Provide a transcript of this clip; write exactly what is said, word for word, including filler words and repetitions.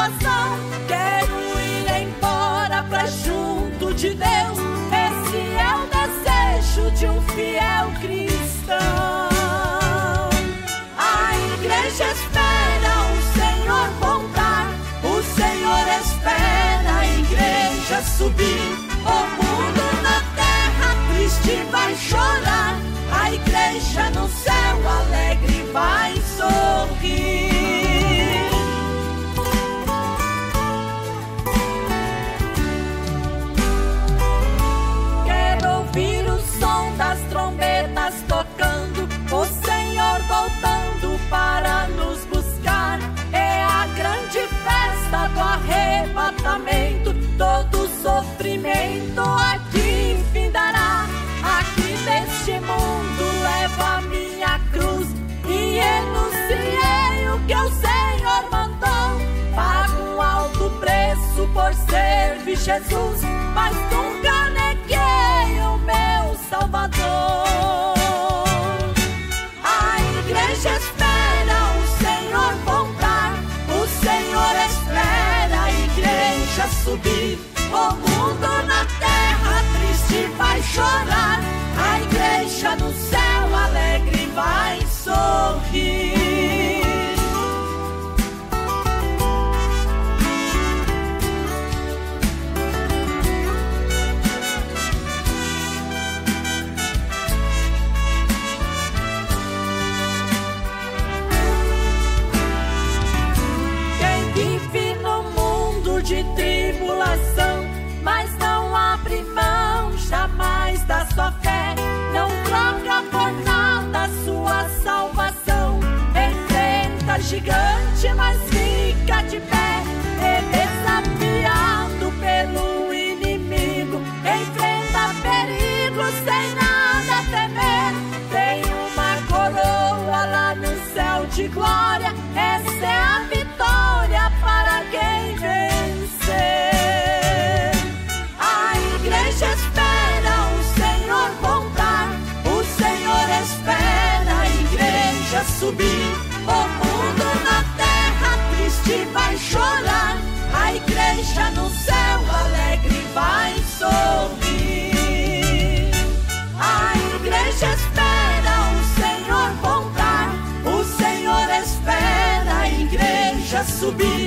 salvação. Quero ir embora pra junto de Deus. Esse é o desejo de um fiel cristão. A igreja espera o Senhor voltar. O Senhor espera a igreja subir. O mundo na terra triste vai chorar. A igreja no céu alegre vai sorrir. Quero ouvir o som das trombetas tocando, o Senhor voltando para nos buscar. É a grande festa do arrebatamento. Todo sofrimento aqui findará. Aqui neste mundo levo a minha cruz e enunciei o que o Senhor mandou. Pago um alto preço por servir Jesus, mas nunca neguei o meu Salvador. A igreja espera o Senhor voltar. O Senhor espera a igreja subir. O mundo na terra triste vai chorar. A igreja no céu alegre vai sorrir. Quem vive no mundo de tribulação, mas não abre mão jamais da sua fé, não troca por nada sua salvação. Enfrenta gigante, mas fica de pé. É desafiado pelo inimigo, enfrenta perigo sem nada temer. Tem uma coroa lá no céu de glória. Essa é a vitória para quem vencer. A igreja espera o Senhor voltar. O Senhor espera a igreja subir. O mundo na terra triste vai chorar. A igreja no céu alegre vai sorrir. A igreja espera o Senhor voltar. O Senhor espera a igreja subir.